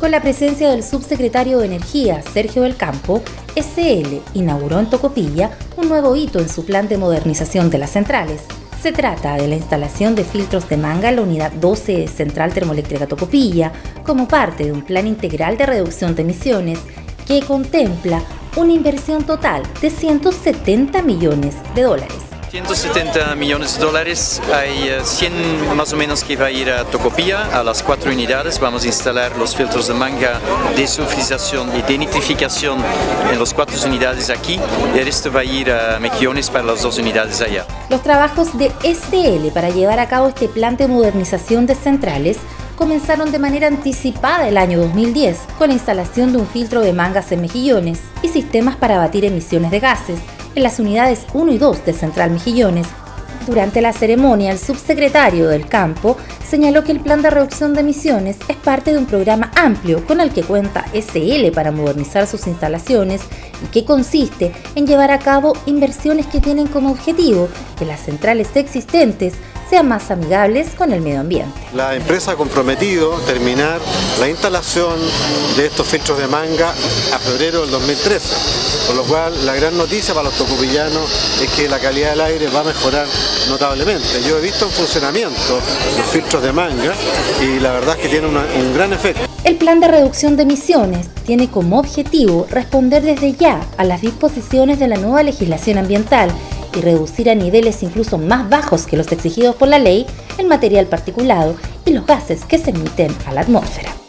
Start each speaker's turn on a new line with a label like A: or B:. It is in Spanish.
A: Con la presencia del subsecretario de Energía, Sergio del Campo, SL inauguró en Tocopilla un nuevo hito en su plan de modernización de las centrales. Se trata de la instalación de filtros de manga en la unidad 12 de Central Termoeléctrica Tocopilla, como parte de un plan integral de reducción de emisiones que contempla una inversión total de $170 millones.
B: 170 millones de dólares, hay 100 más o menos que va a ir a Tocopilla, a las 4 unidades. Vamos a instalar los filtros de manga, desulfización y denitrificación en las 4 unidades aquí, y el resto va a ir a Mejillones para las 2 unidades allá.
A: Los trabajos de SL para llevar a cabo este plan de modernización de centrales comenzaron de manera anticipada el año 2010 con la instalación de un filtro de mangas en Mejillones y sistemas para abatir emisiones de gases en las unidades 1 y 2 de Central Mejillones. Durante la ceremonia, el subsecretario del Campo señaló que el plan de reducción de emisiones es parte de un programa amplio con el que cuenta SL para modernizar sus instalaciones y que consiste en llevar a cabo inversiones que tienen como objetivo que las centrales existentes sean más amigables con el medio ambiente.
C: La empresa ha comprometido terminar la instalación de estos filtros de manga a febrero del 2013, por lo cual la gran noticia para los tocopillanos es que la calidad del aire va a mejorar notablemente. Yo he visto en funcionamiento los filtros de manga y la verdad es que tienen un gran efecto.
A: El plan de reducción de emisiones tiene como objetivo responder desde ya a las disposiciones de la nueva legislación ambiental y reducir a niveles incluso más bajos que los exigidos por la ley el material particulado y los gases que se emiten a la atmósfera.